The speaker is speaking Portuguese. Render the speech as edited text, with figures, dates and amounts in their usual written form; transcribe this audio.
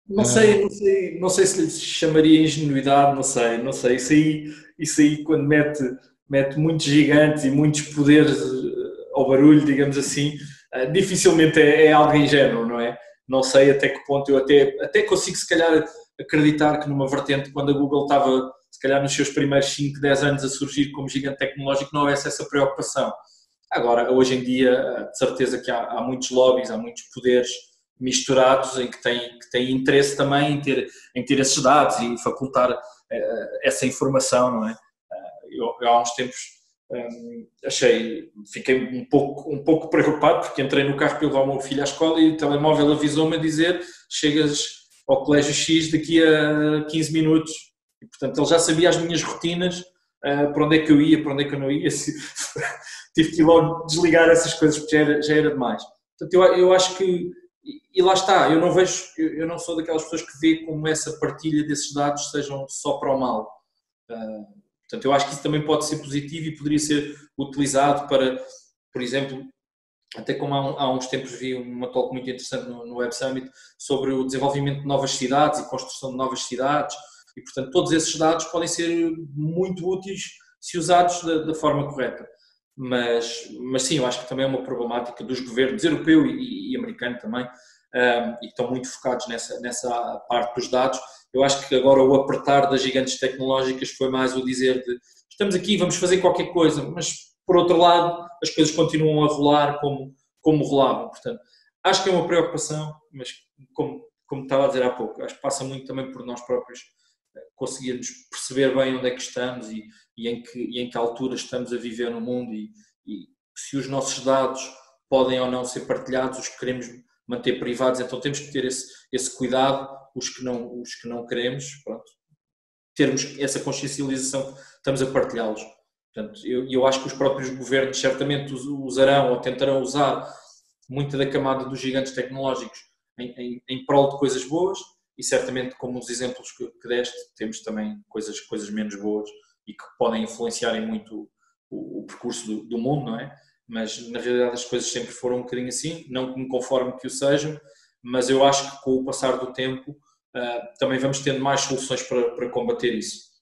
Não sei se lhe chamaria ingenuidade, não sei. Isso aí quando mete muitos gigantes e muitos poderes ao barulho, digamos assim, dificilmente é algo ingênuo, não é? Não sei até que ponto eu até consigo se calhar acreditar que numa vertente, quando a Google estava se calhar nos seus primeiros 5 10 anos a surgir como gigante tecnológico, não houvesse essa preocupação. Agora, hoje em dia, de certeza que há muitos lobbies, há muitos poderes misturados em que têm interesse também em ter esses dados e facultar essa informação, não é? Eu há uns tempos fiquei um pouco preocupado porque entrei no carro para levar o meu filho à escola e o telemóvel avisou-me a dizer chegas ao colégio X daqui a 15 minutos e portanto ele já sabia as minhas rotinas, para onde é que eu ia, para onde é que eu não ia, tive que ir logo desligar essas coisas porque já era demais. Portanto, eu acho que, e lá está, eu não sou daquelas pessoas que vê como essa partilha desses dados sejam só para o mal. Portanto, eu acho que isso também pode ser positivo e poderia ser utilizado para, por exemplo, até como há uns tempos vi uma talk muito interessante no Web Summit sobre o desenvolvimento de novas cidades e construção de novas cidades e, portanto, todos esses dados podem ser muito úteis se usados da forma correta. Mas sim, eu acho que também é uma problemática dos governos europeu e americano também, e que estão muito focados nessa parte dos dados. Eu acho que agora o apertar das gigantes tecnológicas foi mais o dizer de estamos aqui, vamos fazer qualquer coisa, mas por outro lado as coisas continuam a rolar como rolavam. Portanto, acho que é uma preocupação, mas como estava a dizer há pouco, acho que passa muito também por nós próprios conseguirmos perceber bem onde é que estamos e em que altura estamos a viver no mundo e se os nossos dados podem ou não ser partilhados, os que queremos manter privados, então temos que ter esse cuidado, os que não queremos, pronto, termos essa consciencialização que estamos a partilhá-los. Portanto, eu acho que os próprios governos certamente usarão ou tentarão usar muita da camada dos gigantes tecnológicos em prol de coisas boas e certamente, como os exemplos que deste, temos também coisas menos boas e que podem influenciar em muito o percurso do mundo, não é? Mas na realidade as coisas sempre foram um bocadinho assim, não que me conforme que o sejam, mas eu acho que com o passar do tempo também vamos tendo mais soluções para combater isso.